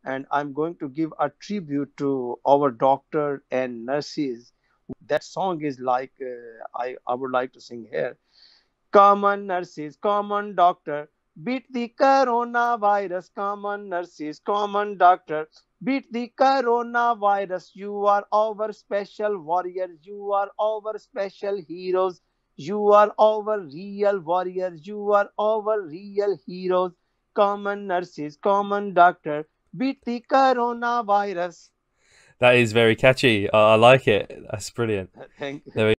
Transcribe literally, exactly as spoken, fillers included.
and I'm going to give a tribute to our doctor and nurses. That song is like uh, I I would like to sing here. Common nurses, common doctor, beat the coronavirus. Common nurses, common doctor, beat the coronavirus. You are our special warriors. You are our special heroes. You are our real warriors. You are our real heroes. Common nurses, common doctor, beat the coronavirus. That is very catchy. I, I like it. That's brilliant. Thank There we